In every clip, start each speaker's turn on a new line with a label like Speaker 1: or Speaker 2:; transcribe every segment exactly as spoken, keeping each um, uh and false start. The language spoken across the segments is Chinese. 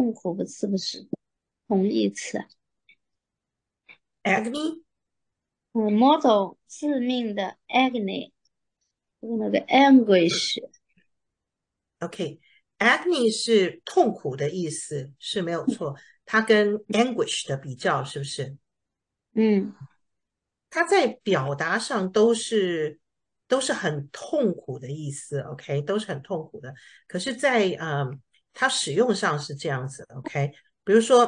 Speaker 1: 痛苦是不是同义词啊？
Speaker 2: agony。
Speaker 1: 嗯，某种致命的 agony，就是那个 anguish。
Speaker 2: OK，agony 是痛苦的意思，是没有错。它跟 anguish 的比较，是不是？
Speaker 1: 嗯
Speaker 2: 它在表达上都是都是很痛苦的意思，OK，都是很痛苦的。可是在，嗯，它使用上是这样子，OK。比如说，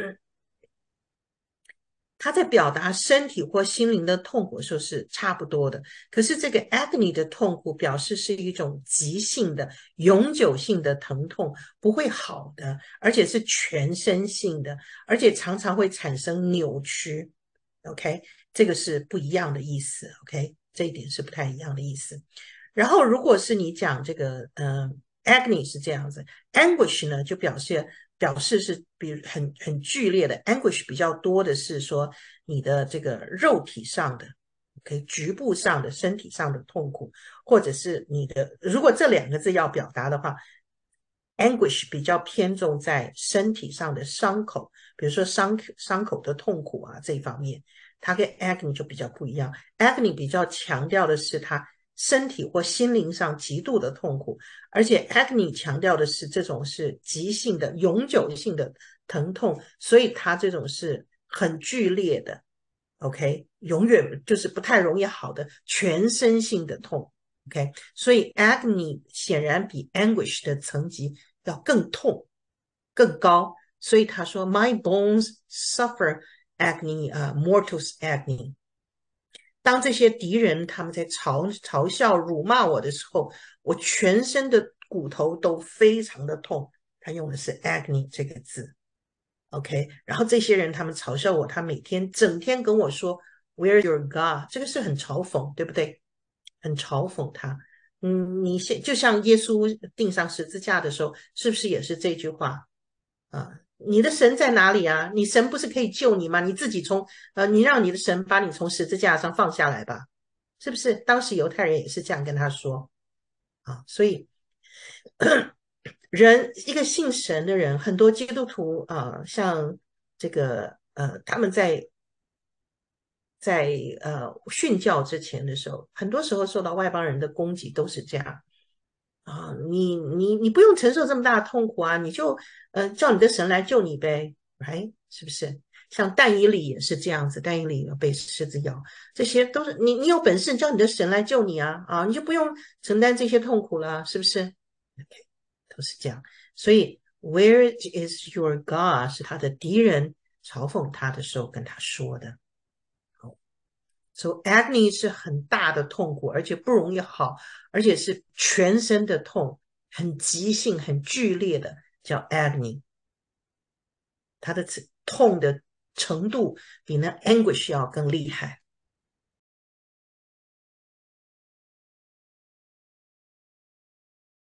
Speaker 2: 他在表达身体或心灵的痛苦的时候是差不多的，可是这个 agony 的痛苦表示是一种急性的、永久性的疼痛，不会好的，而且是全身性的，而且常常会产生扭曲。OK，这个是不一样的意思。OK，这一点是不太一样的意思。然后，如果是你讲这个，嗯、呃、，agony 是这样子，anguish 呢就表示表示是比如很很剧烈的 anguish， 比较多的是说你的这个肉体上的，可以局部上的身体上的痛苦，或者是你的，如果这两个字要表达的话，anguish 比较偏重在身体上的伤口，比如说伤伤口的痛苦啊这一方面，它跟 agony 就比较不一样。agony 比较强调的是他身体或心灵上极度的痛苦，而且 agony 强调的是这种是急性的、永久性的疼痛，所以它这种是很剧烈的，OK，永远就是不太容易好的全身性的痛。OK，所以 agony 显然比 anguish 的层级要更痛、更高。所以他说，My bones suffer agony，呃、uh,，mortal agony。当这些敌人他们在嘲嘲笑、辱骂我的时候，我全身的骨头都非常的痛。他用的是 agony 这个字，OK。然后这些人他们嘲笑我，他每天整天跟我说 "Where's your God"，这个是很嘲讽，对不对？很嘲讽他。嗯，你现就像耶稣钉上十字架的时候，是不是也是这句话啊？你的神在哪里啊？你神不是可以救你吗？你自己从呃，你让你的神把你从十字架上放下来吧，是不是？当时犹太人也是这样跟他说啊。所以人一个信神的人，很多基督徒啊，像这个呃，他们在在呃训教之前的时候，很多时候受到外邦人的攻击，都是这样啊。你你你不用承受这么大的痛苦啊，你就呃叫你的神来救你呗，哎，是不是？像但以理也是这样子，但以理被狮子咬，这些都是你你有本事叫你的神来救你啊啊，你就不用承担这些痛苦了，是不是？OK，都是这样。所以 Where is your God 是他的敌人嘲讽他的时候跟他说的。So agony 是很大的痛苦，而且不容易好，而且是全身的痛，很急性、很剧烈的，叫 agony。它的痛的程度比那 anguish 要更厉害。